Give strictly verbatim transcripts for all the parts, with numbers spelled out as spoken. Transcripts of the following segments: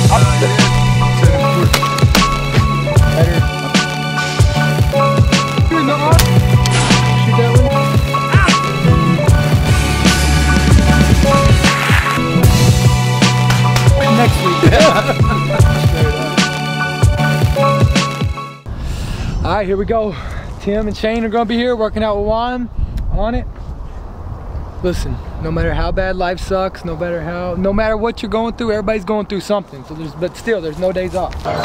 All right, here we go. Tim and Shane are gonna be here working out with Juan on it. Listen, no matter how bad life sucks, no matter how, no matter what you're going through, everybody's going through something. So there's, but still, there's no days off. I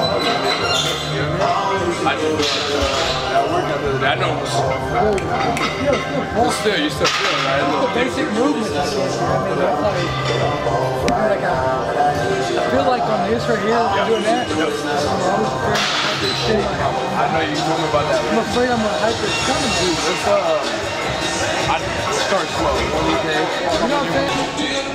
know. But still, you still feel it, right? A little basic movement. I mean, that's like, like a, I feel like on this right here, yeah. Doing that. Yep. I know you told me about that. I'm afraid I'm gonna hyper coming to you. Let's uh, I start slow. One of these days. You know what I'm saying?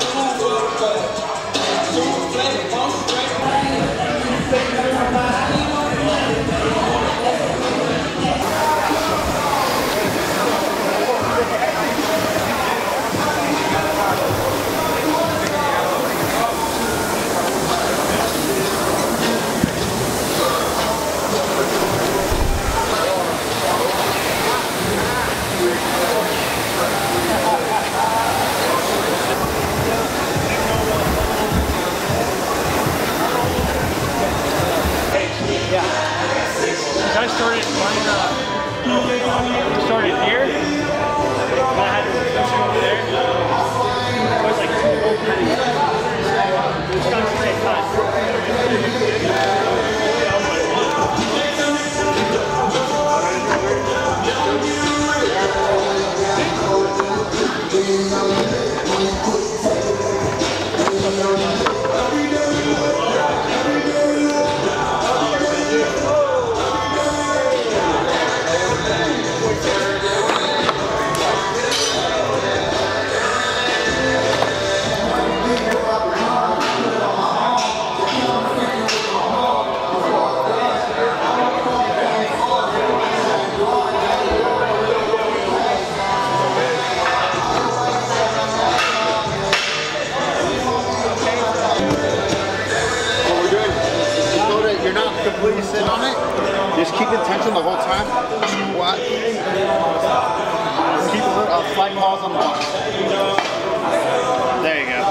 I started running up, started here, and I had to push over there. It was like two whole minutes. It's not the same time. Completely sit on it. Just keep the tension the whole time. Squat. Just keep a little uh, slight pause on the bar. There you go.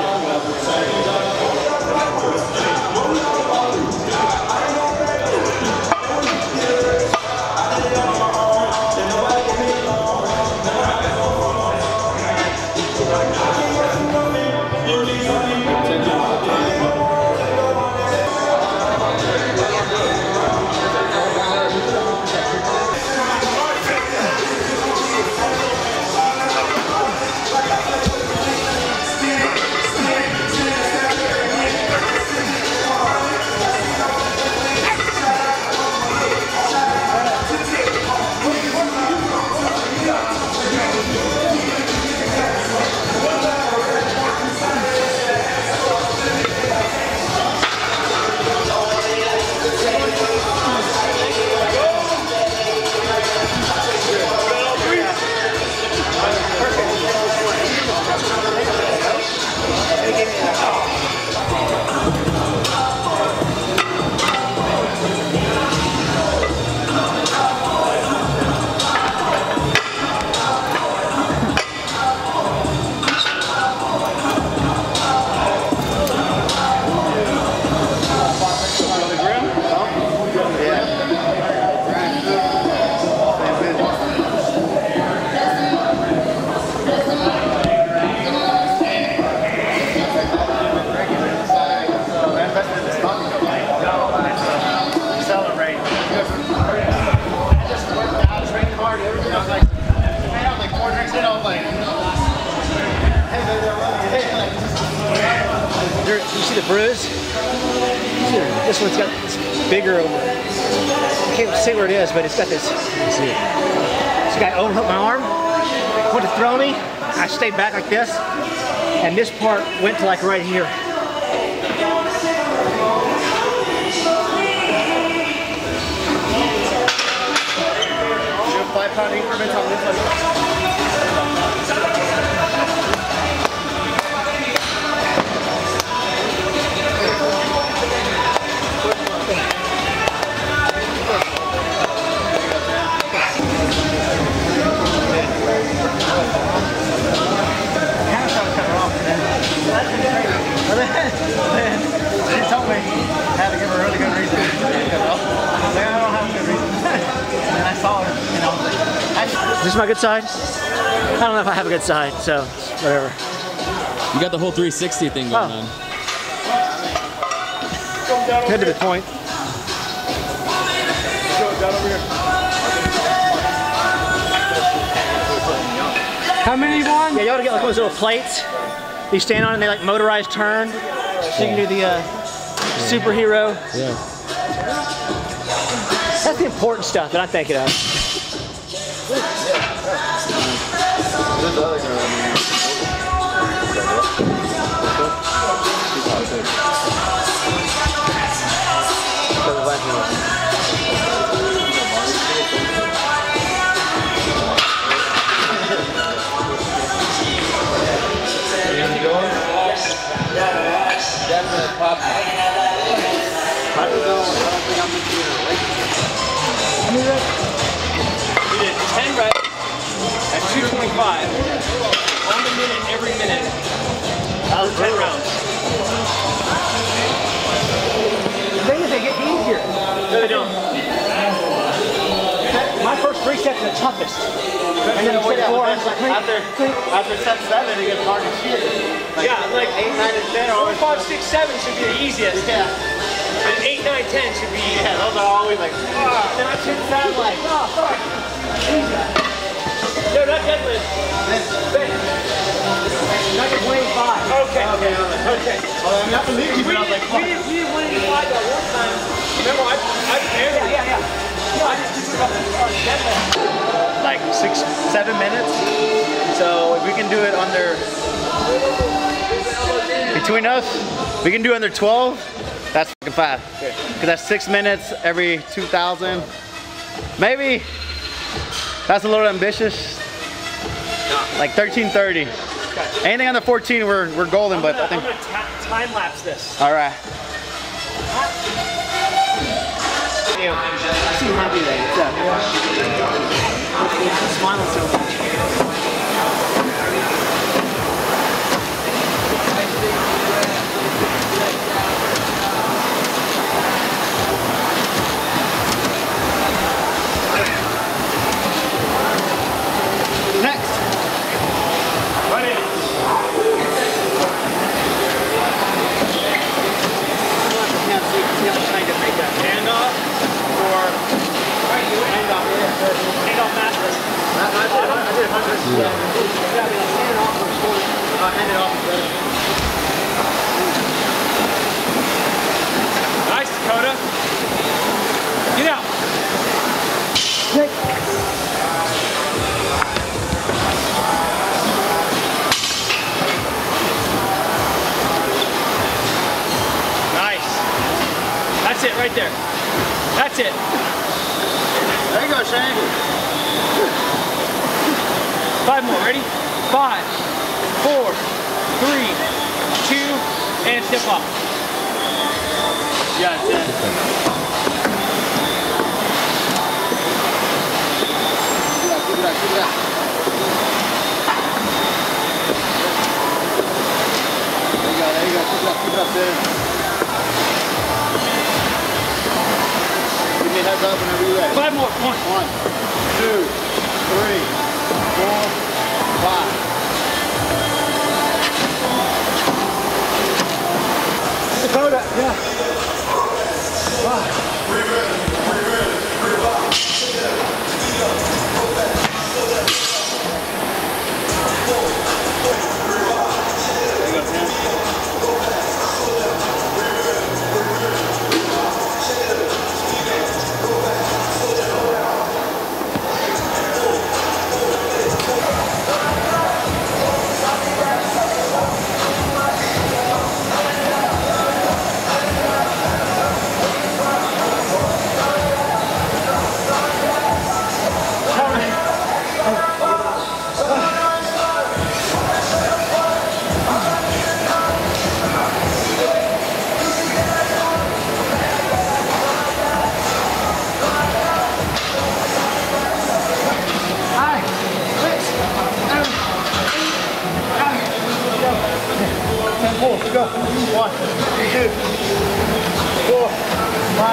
You see the bruise? This one's got this bigger over. I can't see where it is, but it's got this. You see it. This guy overhooked my arm, went to throw me. I stayed back like this, and this part went to like right here. Five pound increments on this one. had to give her a really good reason. I don't have a good reason. And I saw her, you know. Is this my good side? I don't know if I have a good side, so whatever. You got the whole three sixty thing going oh. on. Good to the point. How many won? Yeah, you ought to get like one of those little plates. You stand on and they like motorized turn. So you can do the uh, superhero. Yeah. That's the important stuff that I'm thinking of. We did ten reps at two twenty-five on the minute every minute. That was ten rounds. The thing is, they get easier. No, they don't. My first three sets are the toughest. And then Well, yeah, four, but like, then after, after set seven, it gets hard as shit. Like, Yeah, like eight, nine, and ten are four, always five, six, seven should be the easiest. Yeah. And eight, nine, ten should be. Yeah, those are always like, ah. Then I should sound like, oh, fuck. No, not deadlift. I get one eighty-five. Okay. Okay, okay. Well, I mean, I believe you, We but I was did, like, we fuck. did, we did one eighty-five that one time. Remember, I, I barely. Yeah, yeah. No, I just do it on deadlift. Like six, seven minutes. So if we can do it under, between us, we can do under twelve. That's fucking fast. Because that's six minutes every two thousand. Maybe that's a little ambitious. Like thirteen thirty. Anything under fourteen, we're we're golden. I'm But gonna, I think. I'm gonna ta time lapse this. All right. You seem happy today. What's up? You're smiling so much. Next. Ready? Hand off or hand off. Hand off master. I did one hundred. Yeah. Hand it off or score. Uh, hand it off is better. Nice, Dakota. Get out. Nice. That's it right there. That's it. There you go, Shane. Five more. Ready? Five, four, three, two, and step up. Yeah, ten. Keep it up, keep it up. There you go, there you go. Keep it up, keep it up, dude. Give me a heads up whenever you're ready. Five more. One. One, two, three, four, five. Dakota, yeah. Wow.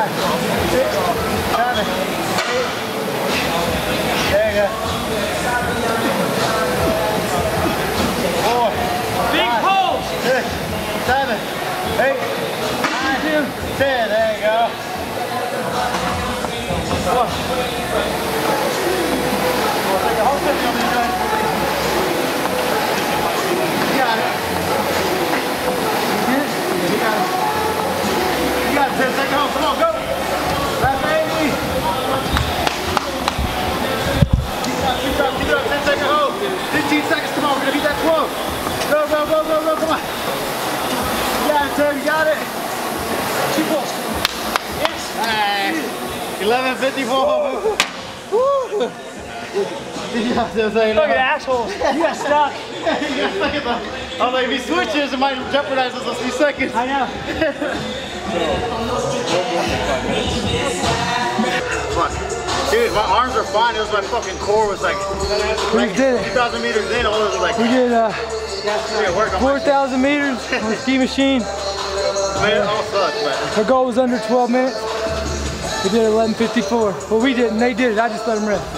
five, six, seven, eight. There you go. Four, Big five, pulls. six, seven, eight, nine, ten. There you go. One. Take a whole fifty on this guy. You got it. You got it. You got it, Tim. Take it home. Come on, go. Left baby. Keep it up, keep it up, keep it up. ten second hold. fifteen seconds. Come on, we're going to beat that twelve. Go, go, go, go, go. Come on. You got it, Tim. You got it. Two pulls. Yes. Hey. eleven fifty-four. Woo. Yeah, Look at assholes. You got stuck. You got stuck in the, I was like, if he switches, it might jeopardize us those few seconds. I know. Dude, my arms are fine. It was my fucking core was like, like did it. two thousand meters in. All those were like, We did uh, yeah, four thousand meters on the ski machine. I mean, it all sucks, but. Our goal was under twelve minutes. We did eleven fifty-four. Well, we didn't. They did it. I just let them rest.